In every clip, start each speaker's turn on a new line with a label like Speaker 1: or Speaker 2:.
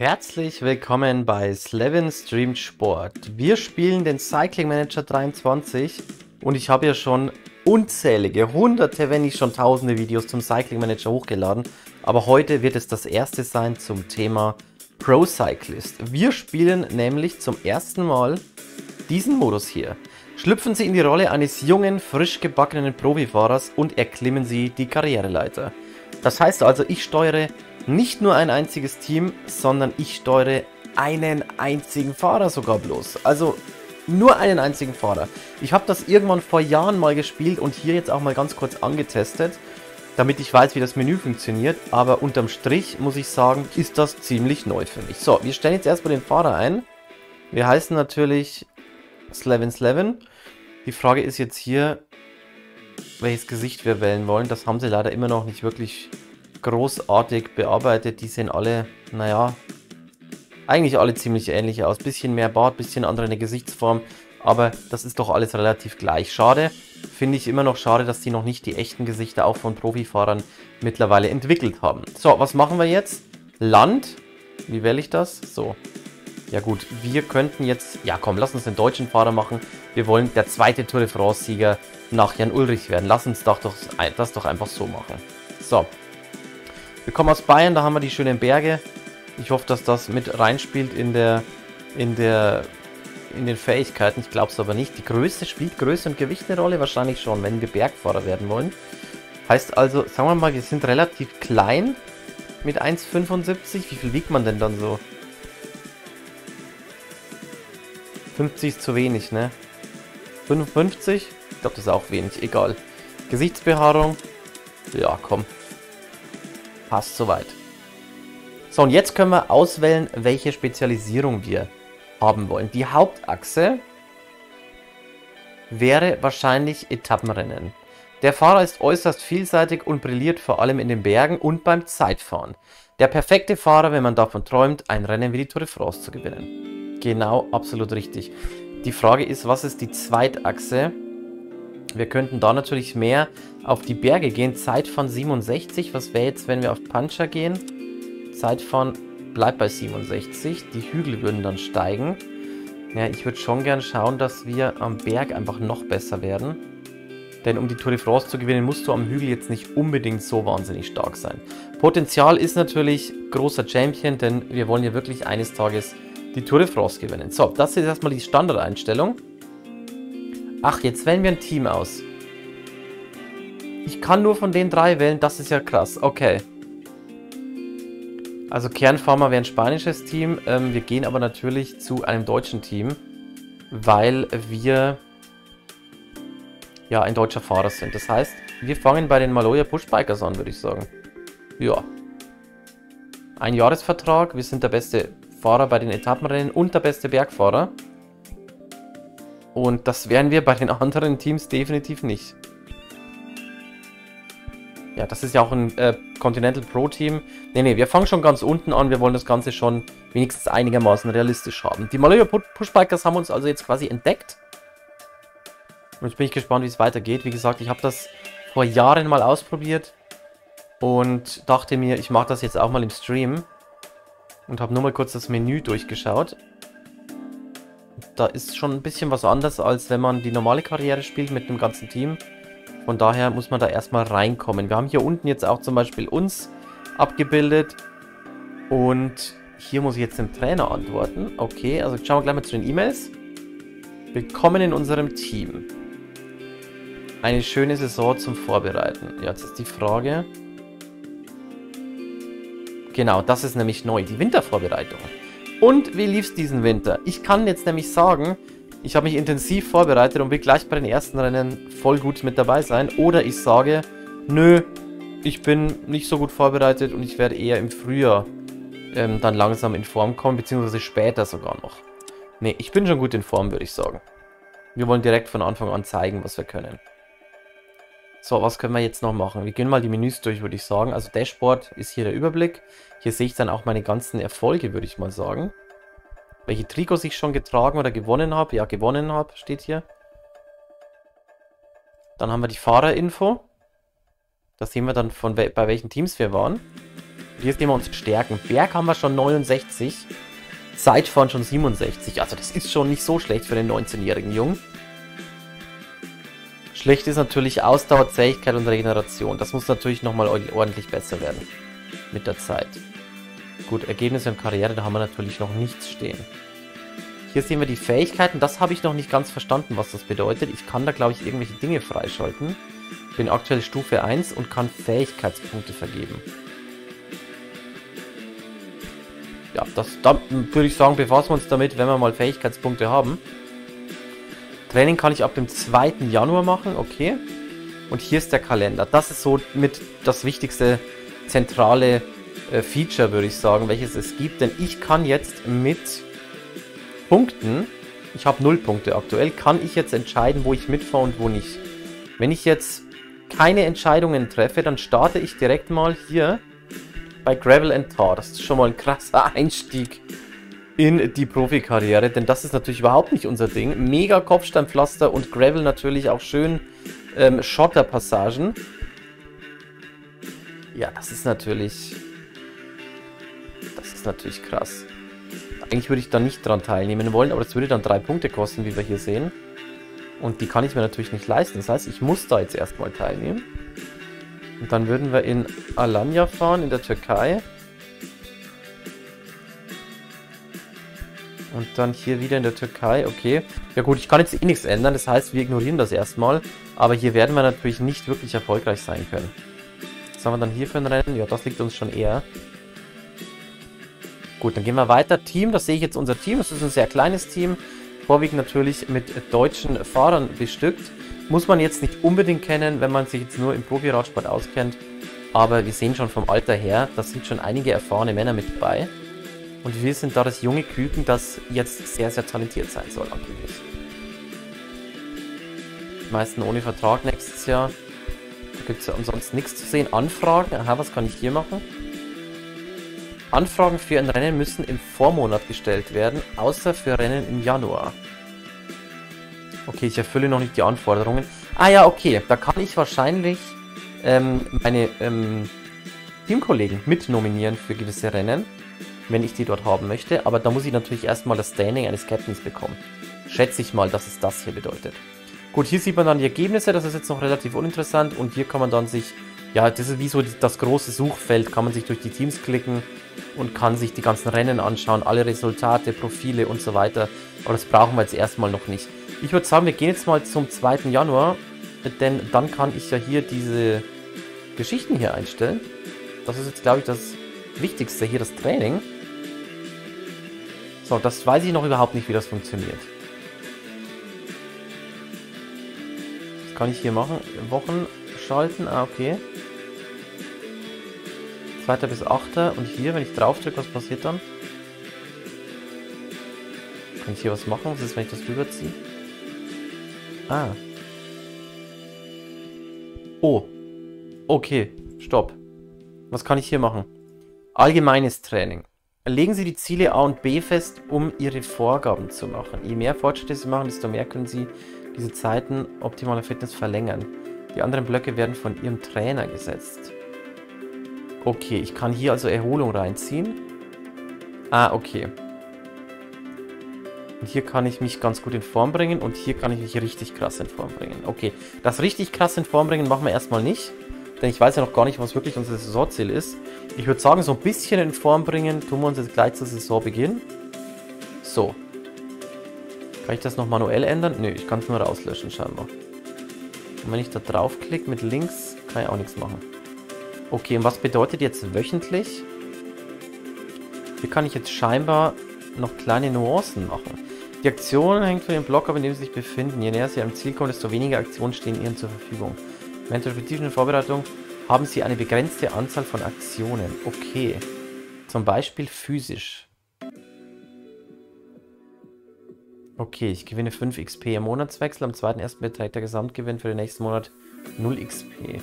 Speaker 1: Herzlich willkommen bei Slevin Streamt Sport. Wir spielen den Cycling Manager 23 und ich habe ja schon unzählige, hunderte, wenn nicht schon tausende Videos zum Cycling Manager hochgeladen. Aber heute wird es das erste sein zum Thema Pro Cyclist. Wir spielen nämlich zum ersten Mal diesen Modus hier. Schlüpfen Sie in die Rolle eines jungen, frisch gebackenen Profifahrers und erklimmen Sie die Karriereleiter. Das heißt also, ich steuere nicht nur ein einziges Team, sondern ich steuere einen einzigen Fahrer sogar bloß. Also nur einen einzigen Fahrer. Ich habe das irgendwann vor Jahren mal gespielt und hier jetzt auch mal ganz kurz angetestet, damit ich weiß, wie das Menü funktioniert. Aber unterm Strich muss ich sagen, ist das ziemlich neu für mich. So, wir stellen jetzt erstmal den Fahrer ein. Wir heißen natürlich Slevin. Die Frage ist jetzt hier, welches Gesicht wir wählen wollen. Das haben sie leider immer noch nicht wirklich großartig bearbeitet. Die sehen alle, naja, eigentlich alle ziemlich ähnlich aus. Bisschen mehr Bart, bisschen andere eine Gesichtsform, aber das ist doch alles relativ gleich. Schade, finde ich immer noch schade, dass die noch nicht die echten Gesichter auch von Profifahrern mittlerweile entwickelt haben. So, was machen wir jetzt? Land. Wie wähle ich das? So. Ja gut, wir könnten jetzt... Ja komm, lass uns den deutschen Fahrer machen. Wir wollen der zweite Tour de France-Sieger nach Jan Ullrich werden. Lass uns das doch einfach so machen. So. Wir kommen aus Bayern, da haben wir die schönen Berge. Ich hoffe, dass das mit reinspielt in den Fähigkeiten. Ich glaube es aber nicht. Die Größe spielt Größe und Gewicht eine Rolle? Wahrscheinlich schon, wenn wir Bergfahrer werden wollen. Heißt also, sagen wir mal, wir sind relativ klein mit 1,75. Wie viel wiegt man denn dann so? 50 ist zu wenig, ne? 55? Ich glaube, das ist auch wenig. Egal. Gesichtsbehaarung. Ja, komm. Passt soweit. So, und jetzt können wir auswählen, welche Spezialisierung wir haben wollen. Die Hauptachse wäre wahrscheinlich Etappenrennen. Der Fahrer ist äußerst vielseitig und brilliert vor allem in den Bergen und beim Zeitfahren. Der perfekte Fahrer, wenn man davon träumt, ein Rennen wie die Tour de France zu gewinnen. Genau, absolut richtig. Die Frage ist, was ist die Zweitachse? Wir könnten da natürlich mehr auf die Berge gehen. Zeitfahren 67. Was wäre jetzt, wenn wir auf Puncher gehen? Zeitfahren bleibt bei 67. Die Hügel würden dann steigen. Ja, ich würde schon gern schauen, dass wir am Berg einfach noch besser werden. Denn um die Tour de France zu gewinnen, musst du am Hügel jetzt nicht unbedingt so wahnsinnig stark sein. Potenzial ist natürlich großer Champion, denn wir wollen ja wirklich eines Tages die Tour de France gewinnen. So, das ist erstmal die Standardeinstellung. Ach, jetzt wählen wir ein Team aus. Ich kann nur von den drei wählen, das ist ja krass. Okay. Also Kernfarmer wäre ein spanisches Team. Wir gehen aber natürlich zu einem deutschen Team, weil wir ja ein deutscher Fahrer sind. Das heißt, wir fangen bei den Maloja Pushbikers an, würde ich sagen. Ja. Ein Jahresvertrag, wir sind der beste Fahrer bei den Etappenrennen und der beste Bergfahrer. Und das wären wir bei den anderen Teams definitiv nicht. Ja, das ist ja auch ein Continental Pro Team. Nee, wir fangen schon ganz unten an. Wir wollen das Ganze schon wenigstens einigermaßen realistisch haben. Die Maloja Pushbikers haben uns also jetzt quasi entdeckt. Und jetzt bin ich gespannt, wie es weitergeht. Wie gesagt, ich habe das vor Jahren mal ausprobiert. Und dachte mir, ich mache das jetzt auch mal im Stream. Und habe nur mal kurz das Menü durchgeschaut. Da ist schon ein bisschen was anderes, als wenn man die normale Karriere spielt mit dem ganzen Team. Von daher muss man da erstmal reinkommen. Wir haben hier unten jetzt auch zum Beispiel uns abgebildet. Und hier muss ich jetzt dem Trainer antworten. Okay, also schauen wir gleich mal zu den E-Mails. Willkommen in unserem Team. Eine schöne Saison zum Vorbereiten. Ja, jetzt ist die Frage... Genau, das ist nämlich neu, die Wintervorbereitung. Und wie lief es diesen Winter? Ich kann jetzt nämlich sagen, ich habe mich intensiv vorbereitet und will gleich bei den ersten Rennen voll gut mit dabei sein. Oder ich sage, nö, ich bin nicht so gut vorbereitet und ich werde eher im Frühjahr dann langsam in Form kommen, beziehungsweise später sogar noch. Nee, ich bin schon gut in Form, würde ich sagen. Wir wollen direkt von Anfang an zeigen, was wir können. So, was können wir jetzt noch machen? Wir gehen mal die Menüs durch, würde ich sagen. Also Dashboard ist hier der Überblick. Hier sehe ich dann auch meine ganzen Erfolge, würde ich mal sagen. Welche Trikots ich schon getragen oder gewonnen habe. Ja, gewonnen habe, steht hier. Dann haben wir die Fahrerinfo. Da sehen wir dann, bei welchen Teams wir waren. Hier sehen wir unsere Stärken. Berg haben wir schon 69. Zeitfahren schon 67. Also das ist schon nicht so schlecht für den 19-jährigen Jungen. Schlecht ist natürlich Ausdauer, Zähigkeit und Regeneration. Das muss natürlich nochmal ordentlich besser werden. Mit der Zeit. Gut, Ergebnisse und Karriere, da haben wir natürlich noch nichts stehen. Hier sehen wir die Fähigkeiten. Das habe ich noch nicht ganz verstanden, was das bedeutet. Ich kann da, glaube ich, irgendwelche Dinge freischalten. Bin aktuell Stufe 1 und kann Fähigkeitspunkte vergeben. Ja, da würde ich sagen, befassen wir uns damit, wenn wir mal Fähigkeitspunkte haben. Training kann ich ab dem 2. Januar machen, okay. Und hier ist der Kalender. Das ist so mit das wichtigste zentrale Feature, würde ich sagen, welches es gibt. Denn ich kann jetzt mit Punkten, ich habe 0 Punkte aktuell, kann ich jetzt entscheiden, wo ich mitfahre und wo nicht. Wenn ich jetzt keine Entscheidungen treffe, dann starte ich direkt mal hier bei Gravel and Tar. Das ist schon mal ein krasser Einstieg in die Profikarriere, denn das ist natürlich überhaupt nicht unser Ding. Mega Kopfsteinpflaster und Gravel natürlich auch schön Schotterpassagen. Ja, das ist natürlich krass. Eigentlich würde ich da nicht dran teilnehmen wollen, aber das würde dann 3 Punkte kosten, wie wir hier sehen. Und die kann ich mir natürlich nicht leisten. Das heißt, ich muss da jetzt erstmal teilnehmen. Und dann würden wir in Alanya fahren, in der Türkei. Und dann hier wieder in der Türkei, okay. Ja gut, ich kann jetzt eh nichts ändern, das heißt, wir ignorieren das erstmal. Aber hier werden wir natürlich nicht wirklich erfolgreich sein können. Was haben wir dann hier für ein Rennen? Ja, das liegt uns schon eher. Gut, dann gehen wir weiter. Team, das sehe ich jetzt unser Team. Das ist ein sehr kleines Team. Vorwiegend natürlich mit deutschen Fahrern bestückt. Muss man jetzt nicht unbedingt kennen, wenn man sich jetzt nur im Profi-Radsport auskennt. Aber wir sehen schon vom Alter her, da sind schon einige erfahrene Männer mit dabei. Und wir sind da das junge Küken, das jetzt sehr, sehr talentiert sein soll, angeblich. Die meisten ohne Vertrag nächstes Jahr. Da gibt es ja ansonsten nichts zu sehen. Anfragen, aha, was kann ich hier machen? Anfragen für ein Rennen müssen im Vormonat gestellt werden, außer für Rennen im Januar. Okay, ich erfülle noch nicht die Anforderungen. Ah ja, okay, da kann ich wahrscheinlich meine Teamkollegen mitnominieren für gewisse Rennen, wenn ich die dort haben möchte. Aber da muss ich natürlich erstmal das Standing eines Captains bekommen. Schätze ich mal, dass es das hier bedeutet. Gut, hier sieht man dann die Ergebnisse, das ist jetzt noch relativ uninteressant. Und hier kann man dann sich, ja, das ist wie so das große Suchfeld, kann man sich durch die Teams klicken und kann sich die ganzen Rennen anschauen, alle Resultate, Profile und so weiter. Aber das brauchen wir jetzt erstmal noch nicht. Ich würde sagen, wir gehen jetzt mal zum 2. Januar, denn dann kann ich ja hier diese Geschichten hier einstellen. Das ist jetzt, glaube ich, das Wichtigste hier, das Training. So, das weiß ich noch überhaupt nicht, wie das funktioniert. Was kann ich hier machen? Wochen schalten, ah, okay. 2. bis 8. Und hier, wenn ich drauf drücke, was passiert dann? Kann ich hier was machen? Was ist, wenn ich das rüberziehe? Ah. Oh. Okay. Stopp. Was kann ich hier machen? Allgemeines Training. Legen Sie die Ziele A und B fest, um Ihre Vorgaben zu machen. Je mehr Fortschritte Sie machen, desto mehr können Sie diese Zeiten optimaler Fitness verlängern. Die anderen Blöcke werden von Ihrem Trainer gesetzt. Okay, ich kann hier also Erholung reinziehen. Ah, okay. Und hier kann ich mich ganz gut in Form bringen und hier kann ich mich richtig krass in Form bringen. Okay, das richtig krass in Form bringen machen wir erstmal nicht, denn ich weiß ja noch gar nicht, was wirklich unser Saisonziel ist. Ich würde sagen, so ein bisschen in Form bringen tun wir uns jetzt gleich zu Saisonbeginn. So. Kann ich das noch manuell ändern? Nö, ich kann es nur rauslöschen scheinbar. Und wenn ich da draufklicke mit links, kann ich auch nichts machen. Okay, und was bedeutet jetzt wöchentlich? Hier kann ich jetzt scheinbar noch kleine Nuancen machen. Die Aktion hängt von dem Block ab, in dem Sie sich befinden. Je näher Sie am Ziel kommen, desto weniger Aktionen stehen Ihnen zur Verfügung. Während der spezifischen Vorbereitung haben Sie eine begrenzte Anzahl von Aktionen. Okay. Zum Beispiel physisch. Okay, ich gewinne 5 XP im Monatswechsel. Am 2.1. beträgt der Gesamtgewinn für den nächsten Monat 0 XP.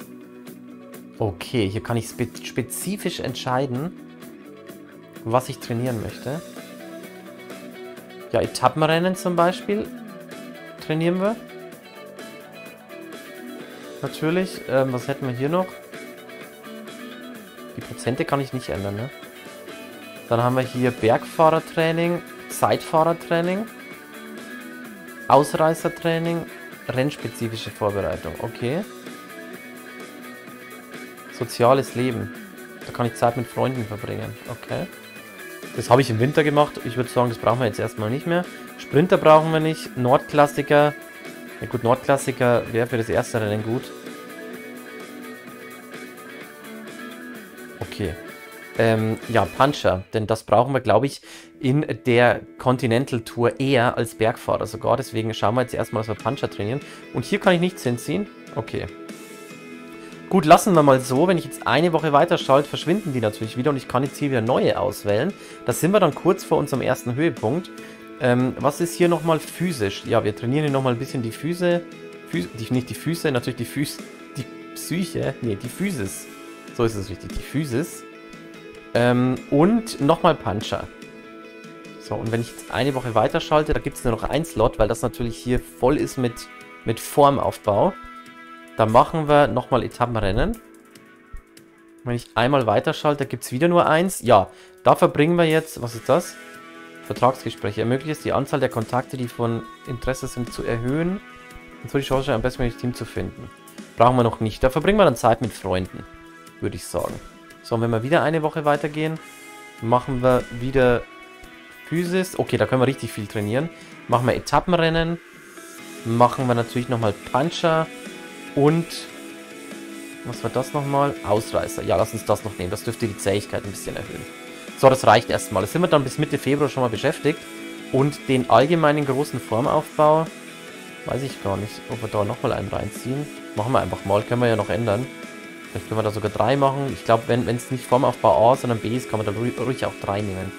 Speaker 1: Okay, hier kann ich spezifisch entscheiden, was ich trainieren möchte. Ja, Etappenrennen zum Beispiel trainieren wir. Natürlich. Was hätten wir hier noch? Die Prozente kann ich nicht ändern, ne? Dann haben wir hier Bergfahrertraining, Zeitfahrertraining, Ausreißertraining, rennspezifische Vorbereitung. Okay. Soziales Leben. Da kann ich Zeit mit Freunden verbringen. Okay. Das habe ich im Winter gemacht. Ich würde sagen, das brauchen wir jetzt erstmal nicht mehr. Sprinter brauchen wir nicht. Nordklassiker. Ja gut, Nordklassiker wäre für das erste Rennen gut. Okay. Ja, Puncher. Denn das brauchen wir, glaube ich, in der Continental Tour eher als Bergfahrer sogar. Deswegen schauen wir jetzt erstmal, dass wir Puncher trainieren. Und hier kann ich nichts hinziehen. Okay. Gut, lassen wir mal so. Wenn ich jetzt eine Woche weiterschalte, verschwinden die natürlich wieder und ich kann jetzt hier wieder neue auswählen. Da sind wir dann kurz vor unserem ersten Höhepunkt. Was ist hier nochmal physisch? Ja, wir trainieren hier nochmal ein bisschen die Füße. Nicht die Füße, natürlich die Füße. Die Psyche. Nee, die Physis. So ist es richtig, die Physis. Und nochmal Puncher. So, und wenn ich jetzt eine Woche weiterschalte, da gibt es nur noch einen Slot, weil das natürlich hier voll ist mit Formaufbau. Da machen wir nochmal Etappenrennen. Wenn ich einmal weiterschalte, gibt es wieder nur eins. Ja, da verbringen wir jetzt, was ist das? Vertragsgespräche. Ermöglicht es, die Anzahl der Kontakte, die von Interesse sind, zu erhöhen und so die Chance, ein bestmögliches Team zu finden. Brauchen wir noch nicht. Da verbringen wir dann Zeit mit Freunden, würde ich sagen. So, und wenn wir wieder eine Woche weitergehen, machen wir wieder Physis. Okay, da können wir richtig viel trainieren. Machen wir Etappenrennen. Machen wir natürlich nochmal Puncher. Und, was war das nochmal? Ausreißer. Ja, lass uns das noch nehmen. Das dürfte die Zähigkeit ein bisschen erhöhen. So, das reicht erstmal. Das sind wir dann bis Mitte Februar schon mal beschäftigt. Und den allgemeinen großen Formaufbau, weiß ich gar nicht, ob wir da nochmal einen reinziehen. Machen wir einfach mal. Können wir ja noch ändern. Vielleicht können wir da sogar 3 machen. Ich glaube, wenn es nicht Formaufbau A, sondern B ist, kann man da ruhig auch 3 nehmen.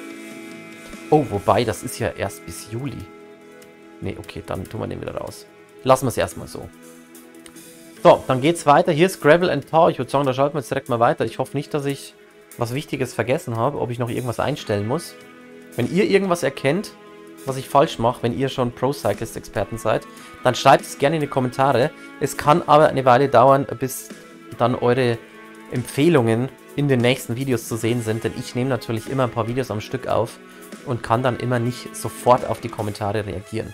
Speaker 1: Oh, wobei, das ist ja erst bis Juli. Ne, okay, dann tun wir den wieder raus. Lassen wir es erstmal so. So, dann geht's weiter. Hier ist Gravel and Tar. Ich würde sagen, da schalten wir jetzt direkt mal weiter. Ich hoffe nicht, dass ich was Wichtiges vergessen habe, ob ich noch irgendwas einstellen muss. Wenn ihr irgendwas erkennt, was ich falsch mache, wenn ihr schon Pro-Cyclist-Experten seid, dann schreibt es gerne in die Kommentare. Es kann aber eine Weile dauern, bis dann eure Empfehlungen in den nächsten Videos zu sehen sind, denn ich nehme natürlich immer ein paar Videos am Stück auf und kann dann immer nicht sofort auf die Kommentare reagieren.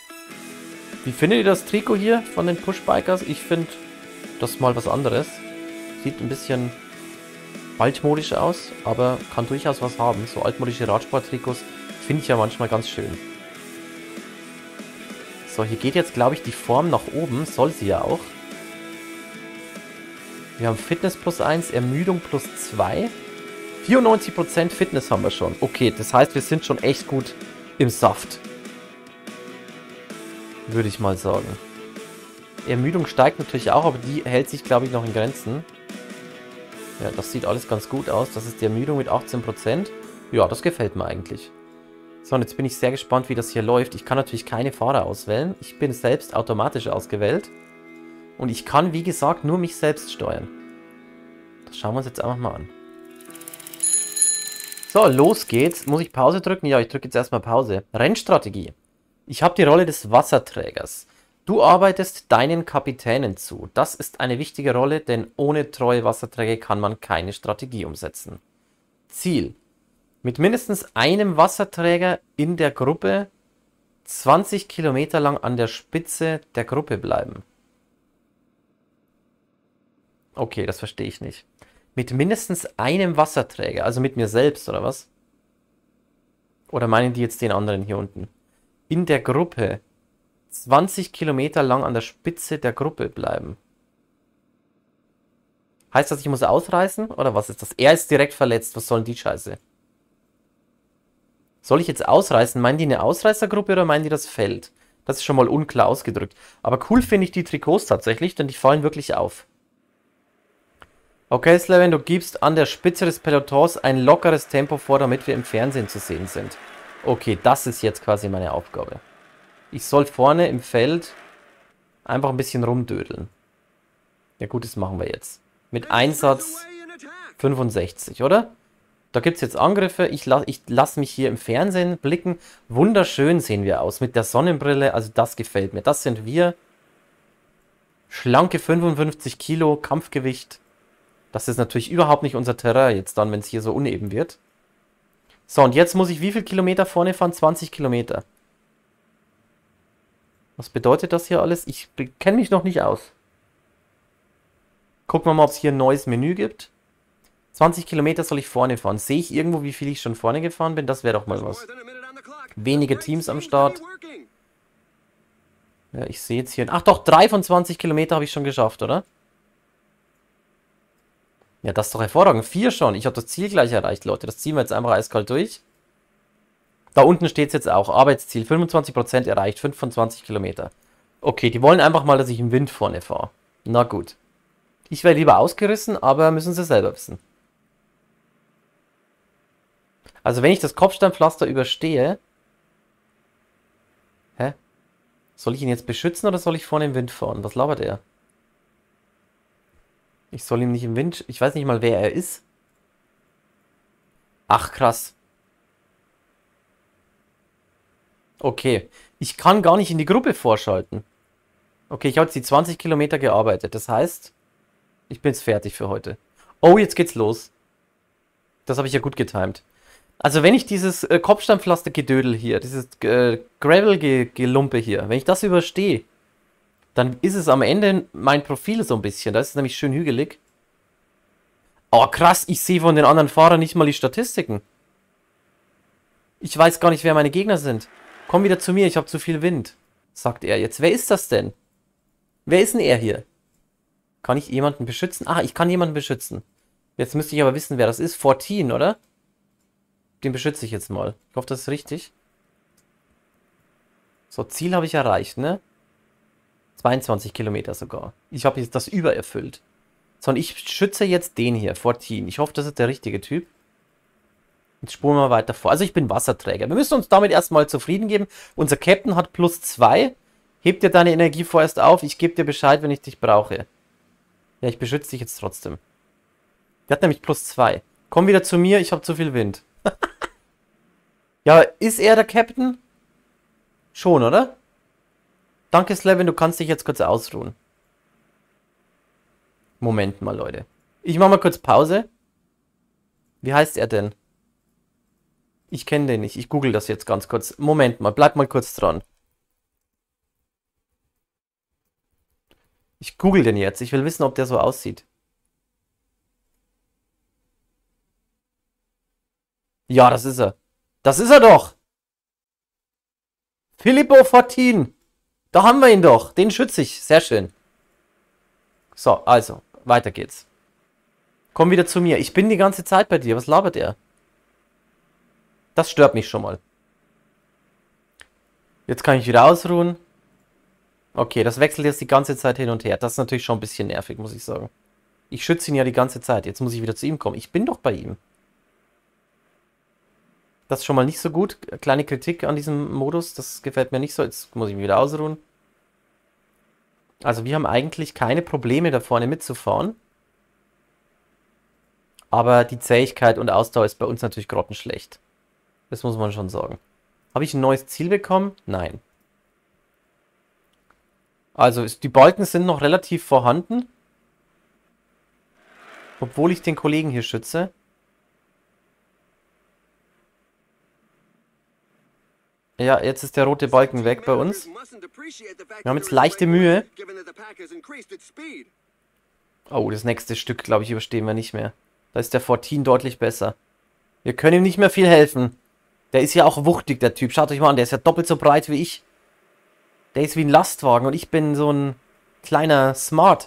Speaker 1: Wie findet ihr das Trikot hier von den Pushbikers? Ich finde das mal was anderes. Sieht ein bisschen altmodisch aus, aber kann durchaus was haben. So altmodische Radsport-Trikots finde ich ja manchmal ganz schön. So, hier geht jetzt, glaube ich, die Form nach oben. Soll sie ja auch. Wir haben Fitness plus 1, Ermüdung plus 2. 94% Fitness haben wir schon. Okay, das heißt, wir sind schon echt gut im Saft. Würde ich mal sagen. Ermüdung steigt natürlich auch, aber die hält sich, glaube ich, noch in Grenzen. Ja, das sieht alles ganz gut aus. Das ist die Ermüdung mit 18%. Ja, das gefällt mir eigentlich. So, und jetzt bin ich sehr gespannt, wie das hier läuft. Ich kann natürlich keine Fahrer auswählen. Ich bin selbst automatisch ausgewählt. Und ich kann, wie gesagt, nur mich selbst steuern. Das schauen wir uns jetzt einfach mal an. So, los geht's. Muss ich Pause drücken? Ja, ich drücke jetzt erstmal Pause. Rennstrategie. Ich habe die Rolle des Wasserträgers. Du arbeitest deinen Kapitänen zu. Das ist eine wichtige Rolle, denn ohne treue Wasserträger kann man keine Strategie umsetzen. Ziel. Mit mindestens einem Wasserträger in der Gruppe 20 Kilometer lang an der Spitze der Gruppe bleiben. Okay, das verstehe ich nicht. Mit mindestens einem Wasserträger, also mit mir selbst, oder was? Oder meinen die jetzt den anderen hier unten? In der Gruppe 20 Kilometer lang an der Spitze der Gruppe bleiben. Heißt das, ich muss ausreißen? Oder was ist das? Er ist direkt verletzt. Was soll denn die Scheiße? Soll ich jetzt ausreißen? Meinen die eine Ausreißergruppe oder meinen die das Feld? Das ist schon mal unklar ausgedrückt. Aber cool finde ich die Trikots tatsächlich, denn die fallen wirklich auf. Okay, Slevin, du gibst an der Spitze des Pelotons ein lockeres Tempo vor, damit wir im Fernsehen zu sehen sind. Okay, das ist jetzt quasi meine Aufgabe. Ich soll vorne im Feld einfach ein bisschen rumdödeln. Ja gut, das machen wir jetzt. Mit Einsatz 65, oder? Da gibt es jetzt Angriffe. Ich lasse mich hier im Fernsehen blicken. Wunderschön sehen wir aus. Mit der Sonnenbrille, also das gefällt mir. Das sind wir. Schlanke 55 Kilo, Kampfgewicht. Das ist natürlich überhaupt nicht unser Terrain jetzt dann, wenn es hier so uneben wird. So, und jetzt muss ich wie viel Kilometer vorne fahren? 20 Kilometer. Was bedeutet das hier alles? Ich kenne mich noch nicht aus. Gucken wir mal, ob es hier ein neues Menü gibt. 20 Kilometer soll ich vorne fahren. Sehe ich irgendwo, wie viel ich schon vorne gefahren bin? Das wäre doch mal was. Wenige Teams am Start. Ja, ich sehe jetzt hier... Ach doch, 3 von 20 Kilometer habe ich schon geschafft, oder? Ja, das ist doch hervorragend. 4 schon. Ich habe das Ziel gleich erreicht, Leute. Das ziehen wir jetzt einfach eiskalt durch. Da unten steht es jetzt auch. Arbeitsziel 25% erreicht. 5 von 20 Kilometer. Okay, die wollen einfach mal, dass ich im Wind vorne fahre. Na gut. Ich wäre lieber ausgerissen, aber müssen sie selber wissen. Also wenn ich das Kopfsteinpflaster überstehe... Hä? Soll ich ihn jetzt beschützen oder soll ich vorne im Wind fahren? Was labert er? Ich soll ihm nicht im Wind... Ich weiß nicht mal, wer er ist. Ach, krass. Okay. Ich kann gar nicht in die Gruppe vorschalten. Okay, ich habe jetzt die 20 Kilometer gearbeitet. Das heißt, ich bin jetzt fertig für heute. Oh, jetzt geht's los. Das habe ich ja gut getimt. Also wenn ich dieses Kopfsteinpflaster-Gedödel hier, dieses Gravel-Gelumpe hier, wenn ich das überstehe, dann ist es am Ende mein Profil so ein bisschen. Das ist nämlich schön hügelig. Oh krass, ich sehe von den anderen Fahrern nicht mal die Statistiken. Ich weiß gar nicht, wer meine Gegner sind. Komm wieder zu mir, ich habe zu viel Wind, sagt er jetzt. Wer ist das denn? Wer ist denn er hier? Kann ich jemanden beschützen? Ah, ich kann jemanden beschützen. Jetzt müsste ich aber wissen, wer das ist. 14, oder? Den beschütze ich jetzt mal. Ich hoffe, das ist richtig. So, Ziel habe ich erreicht, ne? 22 Kilometer sogar. Ich habe jetzt das übererfüllt. So, und ich schütze jetzt den hier, 14. Ich hoffe, das ist der richtige Typ. Jetzt spulen wir weiter vor. Also ich bin Wasserträger. Wir müssen uns damit erstmal zufrieden geben. Unser Captain hat +2. Heb dir deine Energie vorerst auf. Ich gebe dir Bescheid, wenn ich dich brauche. Ja, ich beschütze dich jetzt trotzdem. Der hat nämlich +2. Komm wieder zu mir, ich habe zu viel Wind. Ja, ist er der Captain? Schon, oder? Danke, Slevin, du kannst dich jetzt kurz ausruhen. Moment mal, Leute. Ich mache mal kurz Pause. Wie heißt er denn? Ich kenne den nicht. Ich google das jetzt ganz kurz. Moment mal, bleib mal kurz dran. Ich google den jetzt. Ich will wissen, ob der so aussieht. Ja, das ist er. Das ist er doch. Filippo 14. Da haben wir ihn doch. Den schütze ich. Sehr schön. So, also, weiter geht's. Komm wieder zu mir. Ich bin die ganze Zeit bei dir. Was labert er? Das stört mich schon mal. Jetzt kann ich wieder ausruhen. Okay, das wechselt jetzt die ganze Zeit hin und her. Das ist natürlich schon ein bisschen nervig, muss ich sagen. Ich schütze ihn ja die ganze Zeit. Jetzt muss ich wieder zu ihm kommen. Ich bin doch bei ihm. Das ist schon mal nicht so gut. Kleine Kritik an diesem Modus. Das gefällt mir nicht so. Jetzt muss ich mich wieder ausruhen. Also wir haben eigentlich keine Probleme da vorne mitzufahren. Aber die Zähigkeit und Ausdauer ist bei uns natürlich grottenschlecht. Das muss man schon sagen. Habe ich ein neues Ziel bekommen? Nein. Also die Balken sind noch relativ vorhanden. Obwohl ich den Kollegen hier schütze. Ja, jetzt ist der rote Balken weg bei uns. Wir haben jetzt leichte Mühe. Oh, das nächste Stück, glaube ich, überstehen wir nicht mehr. Da ist der 14 deutlich besser. Wir können ihm nicht mehr viel helfen. Der ist ja auch wuchtig, der Typ. Schaut euch mal an, der ist ja doppelt so breit wie ich. Der ist wie ein Lastwagen und ich bin so ein kleiner Smart.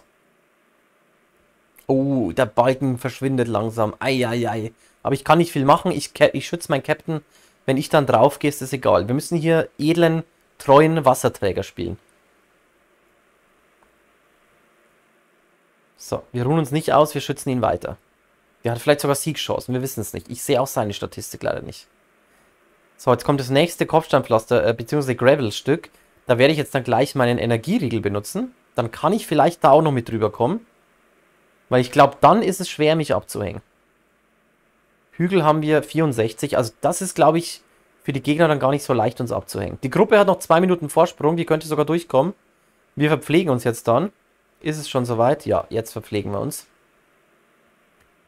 Speaker 1: Oh, der Balken verschwindet langsam. Eieiei. Aber ich kann nicht viel machen. Ich schütze meinen Captain. Wenn ich dann drauf gehe, ist es egal. Wir müssen hier edlen, treuen Wasserträger spielen. So, wir ruhen uns nicht aus, wir schützen ihn weiter. Der hat vielleicht sogar Siegchancen, wir wissen es nicht. Ich sehe auch seine Statistik leider nicht. So, jetzt kommt das nächste Kopfsteinpflaster, beziehungsweise Gravel-Stück. Da werde ich jetzt dann gleich meinen Energieriegel benutzen. Dann kann ich vielleicht da auch noch mit drüber kommen. Weil ich glaube, dann ist es schwer, mich abzuhängen. Hügel haben wir 64. Also das ist, glaube ich, für die Gegner dann gar nicht so leicht, uns abzuhängen. Die Gruppe hat noch 2 Minuten Vorsprung. Die könnte sogar durchkommen. Wir verpflegen uns jetzt dann. Ist es schon soweit? Ja, jetzt verpflegen wir uns.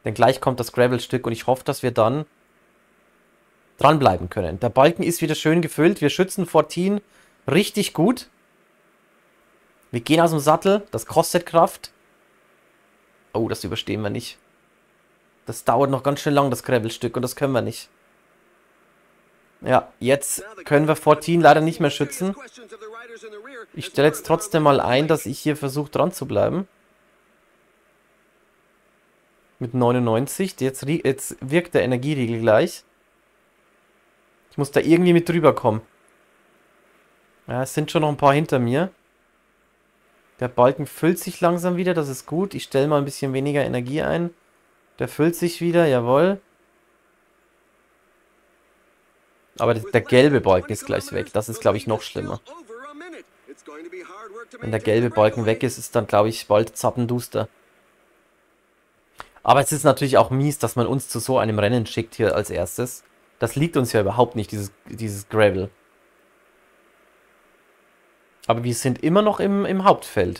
Speaker 1: Denn gleich kommt das Gravelstück und ich hoffe, dass wir dann dranbleiben können. Der Balken ist wieder schön gefüllt. Wir schützen 14 richtig gut. Wir gehen aus dem Sattel. Das kostet Kraft. Oh, das überstehen wir nicht. Das dauert noch ganz schön lang, das Gravelstück, und das können wir nicht. Ja, jetzt können wir 14 leider nicht mehr schützen. Ich stelle jetzt trotzdem mal ein, dass ich hier versuche dran zu bleiben. Mit 99. Jetzt wirkt der Energieriegel gleich. Ich muss da irgendwie mit drüber kommen. Ja, es sind schon noch ein paar hinter mir. Der Balken füllt sich langsam wieder, das ist gut. Ich stelle mal ein bisschen weniger Energie ein. Der füllt sich wieder, jawohl. Aber der gelbe Balken ist gleich weg. Das ist, glaube ich, noch schlimmer. Wenn der gelbe Balken weg ist, ist dann, glaube ich, bald zappenduster. Aber es ist natürlich auch mies, dass man uns zu so einem Rennen schickt hier als erstes. Das liegt uns ja überhaupt nicht, dieses Gravel. Aber wir sind immer noch im Hauptfeld.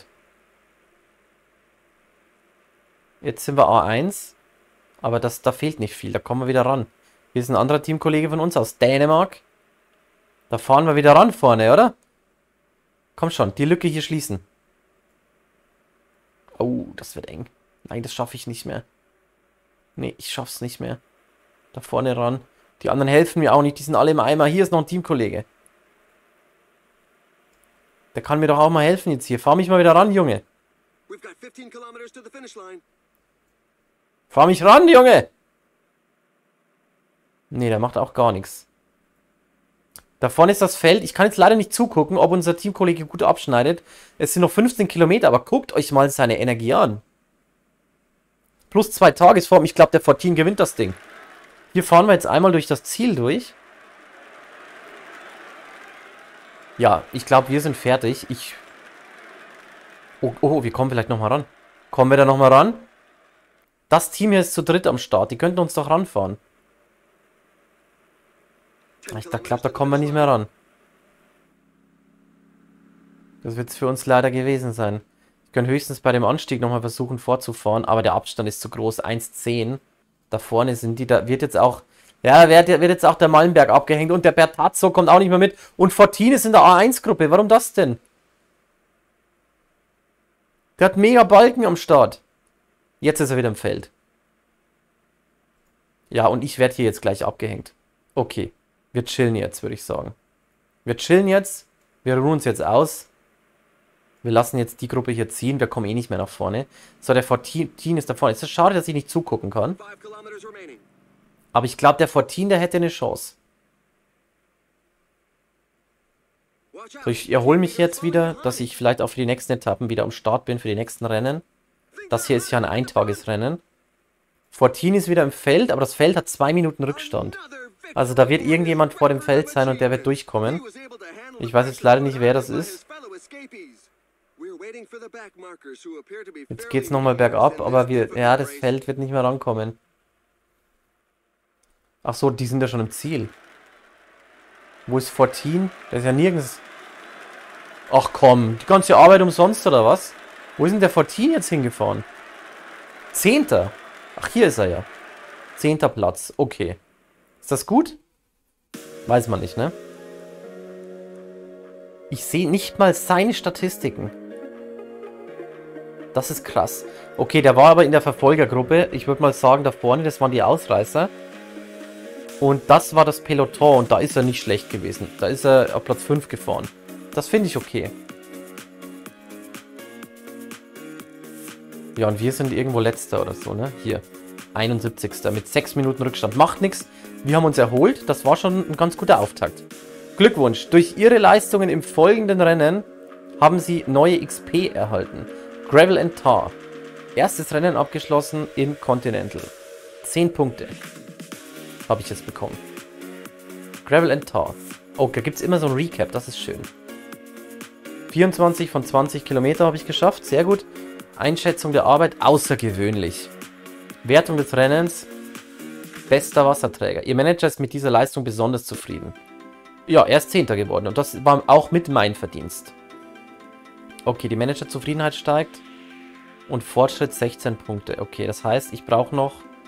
Speaker 1: Jetzt sind wir A1. Aber da fehlt nicht viel, da kommen wir wieder ran. Hier ist ein anderer Teamkollege von uns aus Dänemark. Da fahren wir wieder ran vorne, oder? Komm schon, die Lücke hier schließen. Oh, das wird eng. Nein, das schaffe ich nicht mehr. Nee, ich schaff's nicht mehr. Da vorne ran. Die anderen helfen mir auch nicht, die sind alle im Eimer. Hier ist noch ein Teamkollege. Der kann mir doch auch mal helfen jetzt hier. Fahr mich mal wieder ran, Junge. Fahr mich ran, Junge! Nee, der macht auch gar nichts. Da vorne ist das Feld. Ich kann jetzt leider nicht zugucken, ob unser Teamkollege gut abschneidet. Es sind noch 15 Kilometer, aber guckt euch mal seine Energie an. Plus 2 Tagesform. Ich glaube, der 14 gewinnt das Ding. Hier fahren wir jetzt einmal durch das Ziel durch. Ja, ich glaube, wir sind fertig. Oh, wir kommen vielleicht nochmal ran. Kommen wir da nochmal ran? Das Team hier ist zu dritt am Start. Die könnten uns doch ranfahren. Ich glaube, da kommen wir nicht mehr ran. Das wird es für uns leider gewesen sein. Wir können höchstens bei dem Anstieg nochmal versuchen vorzufahren, aber der Abstand ist zu groß. 1,10. Da vorne sind die, da wird jetzt auch... Ja, wird jetzt auch der Malmberg abgehängt und der Bertazzo kommt auch nicht mehr mit. Und 14 ist in der A1-Gruppe. Warum das denn? Der hat mega Balken am Start. Jetzt ist er wieder im Feld. Ja, und ich werde hier jetzt gleich abgehängt. Okay, wir chillen jetzt, würde ich sagen. Wir chillen jetzt. Wir ruhen uns jetzt aus. Wir lassen jetzt die Gruppe hier ziehen. Wir kommen eh nicht mehr nach vorne. So, der 14 ist da vorne. Es ist schade, dass ich nicht zugucken kann. Aber ich glaube, der 14, der hätte eine Chance. So, ich erhole mich jetzt wieder, dass ich vielleicht auch für die nächsten Etappen wieder am Start bin, für die nächsten Rennen. Das hier ist ja ein Eintagesrennen. 14 ist wieder im Feld, aber das Feld hat 2 Minuten Rückstand. Also da wird irgendjemand vor dem Feld sein und der wird durchkommen. Ich weiß jetzt leider nicht, wer das ist. Jetzt geht es nochmal bergab, aber ja, das Feld wird nicht mehr rankommen. Ach so, die sind ja schon im Ziel. Wo ist 14? Der ist ja nirgends. Ach komm, die ganze Arbeit umsonst oder was? Wo ist denn der 14 jetzt hingefahren? 10. Ach, hier ist er ja. 10. Platz, okay. Ist das gut? Weiß man nicht, ne? Ich sehe nicht mal seine Statistiken. Das ist krass. Okay, der war aber in der Verfolgergruppe. Ich würde mal sagen, da vorne, das waren die Ausreißer. Und das war das Peloton und da ist er nicht schlecht gewesen. Da ist er auf Platz 5 gefahren. Das finde ich okay. Ja, und wir sind irgendwo Letzter oder so, ne? Hier. 71. mit 6 Minuten Rückstand. Macht nichts. Wir haben uns erholt. Das war schon ein ganz guter Auftakt. Glückwunsch. Durch Ihre Leistungen im folgenden Rennen haben Sie neue XP erhalten. Gravel and Tar. Erstes Rennen abgeschlossen in Continental. 10 Punkte. Habe ich jetzt bekommen. Gravel and Tar. Oh, da gibt es immer so ein Recap. Das ist schön. 24 von 20 Kilometer habe ich geschafft. Sehr gut. Einschätzung der Arbeit. Außergewöhnlich. Wertung des Rennens. Bester Wasserträger. Ihr Manager ist mit dieser Leistung besonders zufrieden. Ja, er ist 10. geworden. Und das war auch mit mein Verdienst. Okay, die Managerzufriedenheit steigt. Und Fortschritt 16 Punkte. Okay, das heißt, ich brauche noch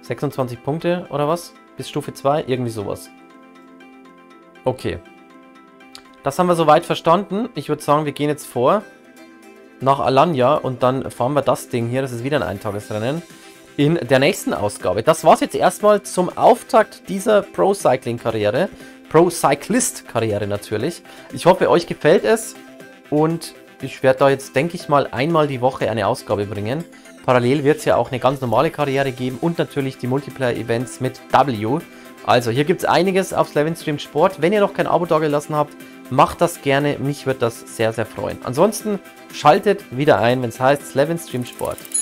Speaker 1: 26 Punkte oder was? Bis Stufe 2? Irgendwie sowas. Okay. Das haben wir soweit verstanden. Ich würde sagen, wir gehen jetzt vor nach Alanya und dann fahren wir das Ding hier, das ist wieder ein Eintagesrennen, in der nächsten Ausgabe. Das war's jetzt erstmal zum Auftakt dieser Pro-Cycling-Karriere. Pro-Cyclist-Karriere natürlich. Ich hoffe, euch gefällt es und ich werde da jetzt, denke ich mal, einmal die Woche eine Ausgabe bringen. Parallel wird es ja auch eine ganz normale Karriere geben und natürlich die Multiplayer-Events mit W. Also hier gibt es einiges auf Slevin Stream Sport. Wenn ihr noch kein Abo dagelassen habt, macht das gerne. Mich würde das sehr, sehr freuen. Ansonsten schaltet wieder ein, wenn es heißt Slevin Stream Sport.